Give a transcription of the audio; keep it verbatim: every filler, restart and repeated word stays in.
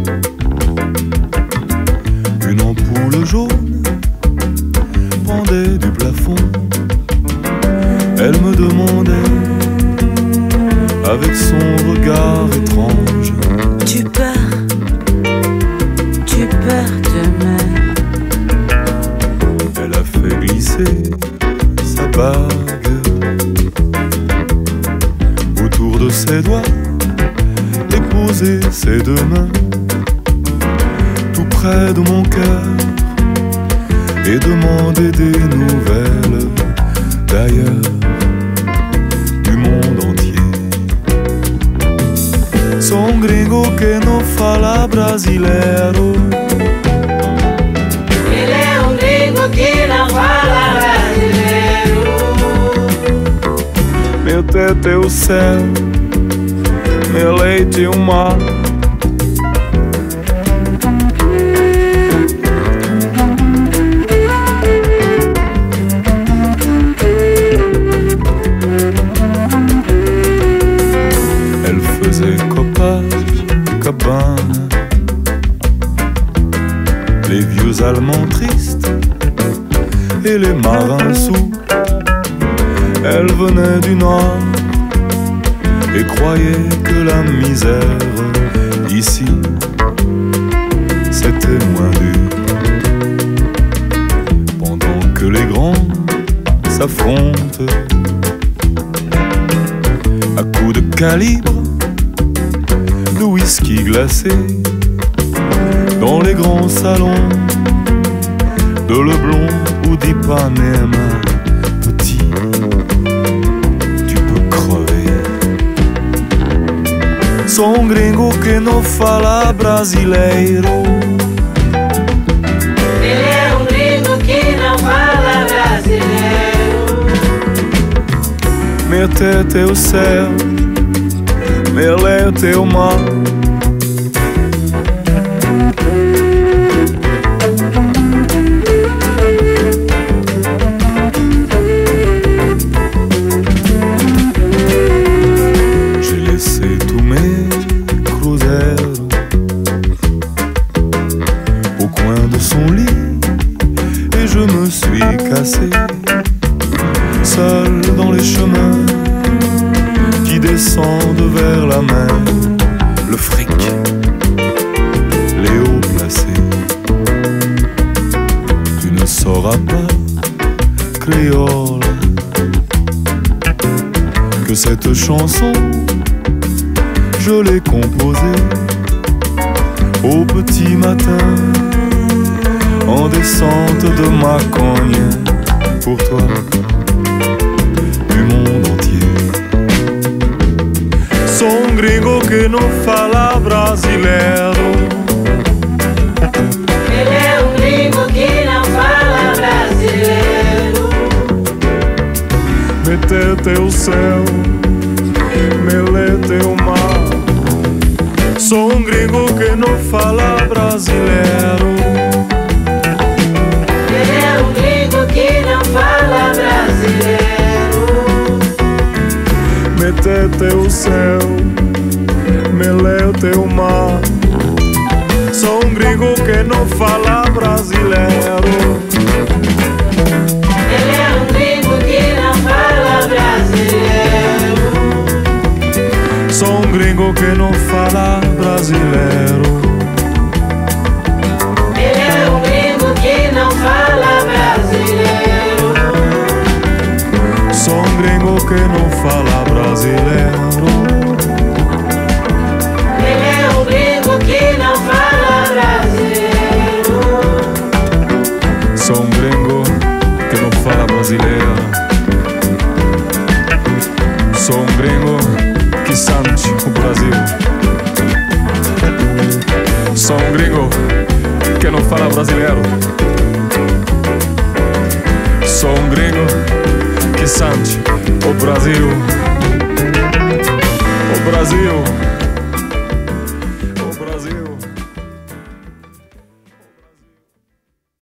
Une ampoule jaune pendait du plafond. Elle me demandait avec son regard étrange: Tu pars, tu pars demain. Elle a fait glisser sa bague autour de ses doigts et poser ses deux mains tout près de mon cœur et demander des nouvelles d'ailleurs, du monde entier. Son gringo che non fa la brasileiro. Ele é um gringo que não fala brasileiro. Meu teto é o céu, meu leite é o mar. Elle faisait Copacabana, les vieux Allemands tristes et les marins sous. Elle venait du nord et croyait que la misère ici c'était moins dur. Pendant que les grands s'affrontent à coups de calibre, de whisky glacé dans les grands salons de Leblon ou d'Ipanema. Petit, tu peux crever. Son gringo que non fala brasileiro. Ele é um gringo que não fala brasileiro. Minha teta é o céu, meu leite é o mar. Seul dans les chemins qui descendent vers la mer, le fric, les hauts placés. Tu ne sauras pas, créole, que cette chanson, je l'ai composée au petit matin, en descente de ma cogne, pour toi, du monde entier. Son gringo que non fala brasileiro. Ele é um gringo que não fala brasileiro. Meu teto é o céu, meu leite é o mar. Sou um gringo que não fala brasileiro. Ele é um gringo que não fala brasileiro. Meu teto é o céu, meu leite é o mar. Sou um gringo que não fala brasileiro. Ele é um gringo que não fala brasileiro. Sou um gringo que não fala brasileiro. Ele é um gringo que não fala brasileiro. Sou um gringo que não fala brasileiro. Ele é um gringo que não fala brasileiro. Sou um gringo que não fala brasileiro. Sou um gringo que sente o Brasil. Sou um gringo que não fala brasileiro. Sou um gringo que sente o Brasil. O Brasil. O Brasil.